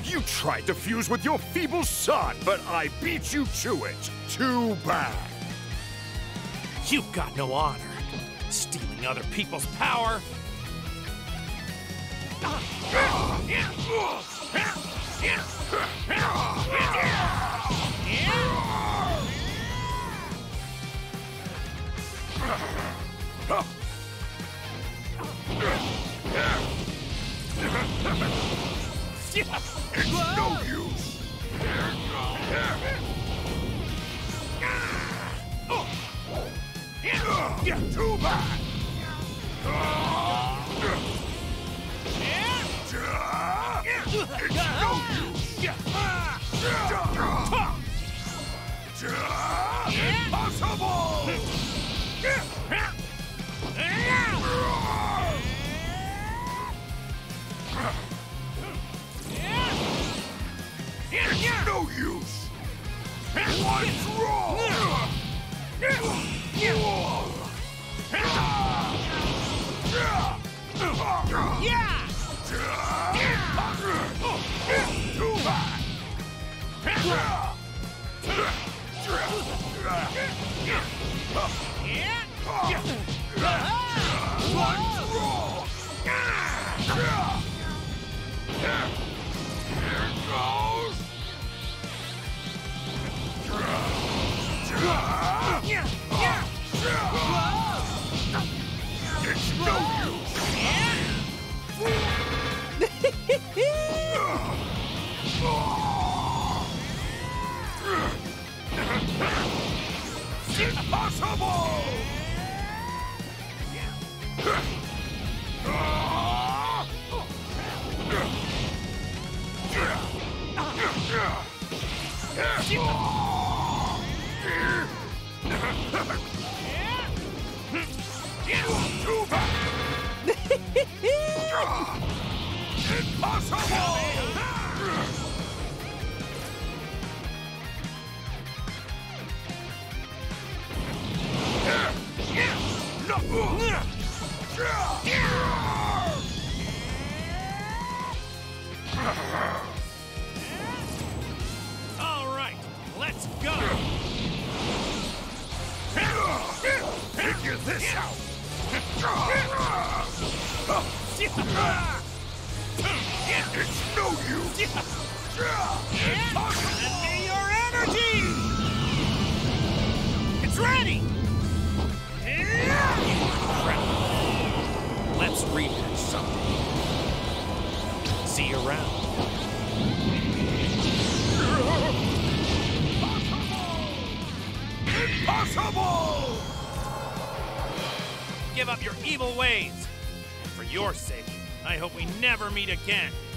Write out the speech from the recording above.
You tried to fuse with your feeble son, but I beat you to it. Too bad. You've got no honor. Stealing other people's power. It's no use. Too bad. It's no use. Impossible. It's no use. What's wrong? Yeah! Too bad. What's wrong? Here goes. It's no use. Impossible! Too bad! Impossible! All right, let's go. Figure this out. It's no use. Lend me your energy. It's ready. Let's rematch someday. See you around. Impossible! Give up your evil ways. And for your sake, I hope we never meet again.